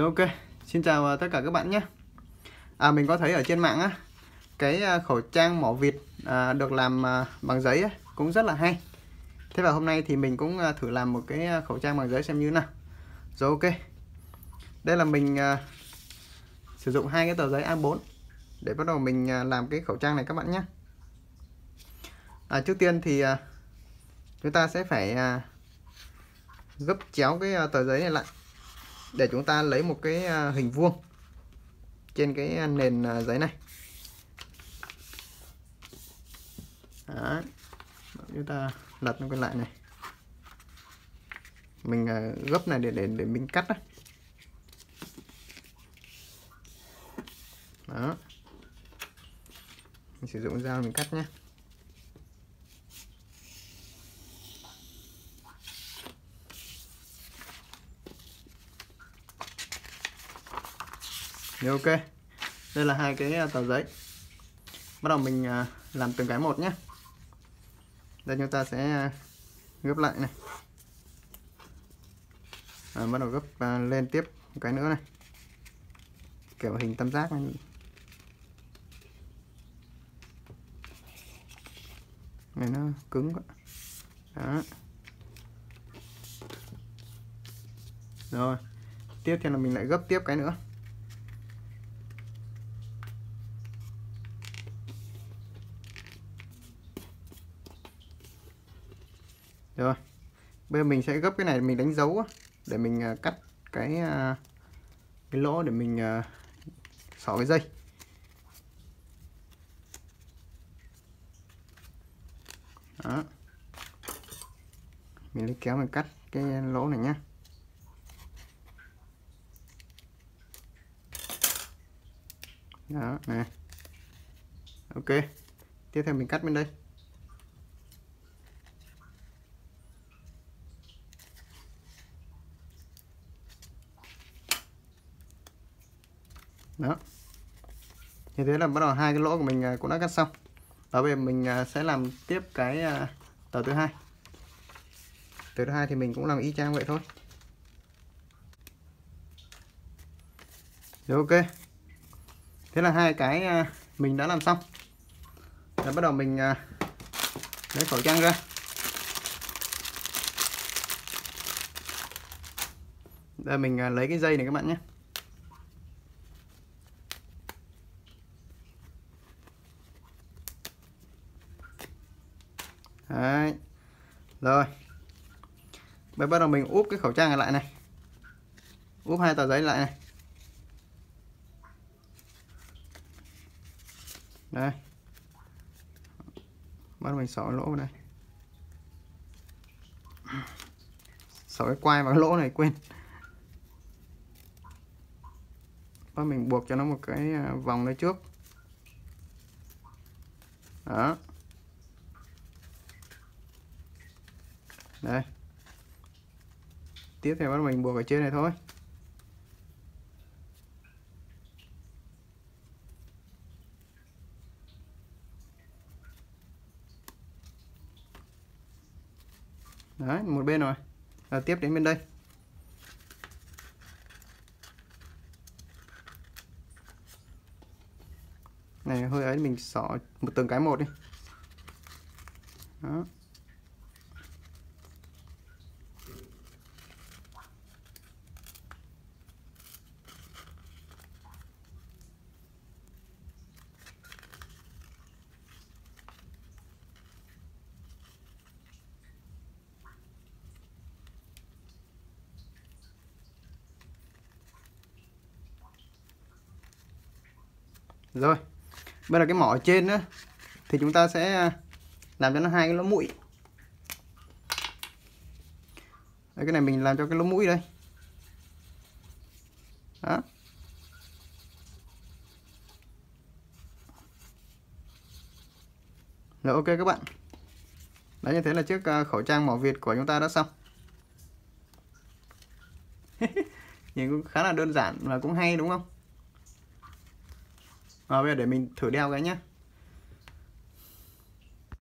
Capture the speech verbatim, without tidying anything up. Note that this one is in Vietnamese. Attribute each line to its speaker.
Speaker 1: Ok, xin chào tất cả các bạn nhé. À, mình có thấy ở trên mạng á, cái khẩu trang mỏ vịt à, được làm à, bằng giấy á, cũng rất là hay. Thế và hôm nay thì mình cũng à, thử làm một cái khẩu trang bằng giấy xem như thế nào. Rồi ok, đây là mình à, sử dụng hai cái tờ giấy A bốn để bắt đầu mình à, làm cái khẩu trang này các bạn nhé. À, trước tiên thì à, chúng ta sẽ phải à, gấp chéo cái à, tờ giấy này lại để chúng ta lấy một cái à, hình vuông trên cái nền giấy này. Đó. Chúng ta lật nó lại này, mình gấp này để để để mình cắt đó. Đó, mình sử dụng dao mình cắt nhé. Rồi ok, đây là hai cái tờ giấy. Bắt đầu mình làm từng cái một nhé. Đây chúng ta sẽ gấp lại này, à, bắt đầu gấp lên tiếp một cái nữa này, kiểu hình tam giác này. Này nó cứng quá. Đó. Rồi tiếp theo là mình lại gấp tiếp cái nữa. Rồi bây giờ mình sẽ gấp cái này, mình đánh dấu để mình cắt cái cái lỗ để mình xỏ cái dây. Đó, mình lấy kéo mình cắt cái lỗ này nhé. Đó này, ok, tiếp theo mình cắt bên đây. Đó, như thế là bắt đầu hai cái lỗ của mình cũng đã cắt xong. Và bây giờ mình sẽ làm tiếp cái tờ thứ hai. Tờ thứ hai thì mình cũng làm y chang vậy thôi. Rồi ok, thế là hai cái mình đã làm xong. Rồi bắt đầu mình lấy khẩu trang ra. Đây mình lấy cái dây này các bạn nhé. Đấy. Rồi bây bắt đầu mình úp cái khẩu trang này lại này, úp hai tờ giấy lại này. Đây, bắt đầu mình xỏ lỗ vào đây, xỏ cái quai vào cái lỗ này quên. Bắt mình buộc cho nó một cái vòng đây trước. Đó, đây, tiếp theo bắt mình buộc ở trên này thôi. Đấy, một bên rồi. Và tiếp đến bên đây. Này hơi ấy, mình xỏ một từng cái một đi. Đó. Rồi bây giờ cái mỏ ở trên nữa thì chúng ta sẽ làm cho nó hai cái lỗ mũi. Đây, cái này mình làm cho cái lỗ mũi đây. Đó. Rồi ok các bạn. Đấy, như thế là chiếc khẩu trang mỏ vịt của chúng ta đã xong. Nhìn cũng khá là đơn giản và cũng hay đúng không? Rồi bây giờ để mình thử đeo cái nhé.